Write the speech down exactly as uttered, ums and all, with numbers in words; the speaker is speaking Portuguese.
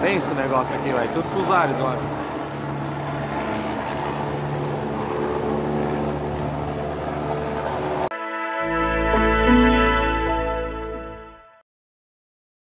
bem esse negócio aqui, vai tudo pros ares, eu acho.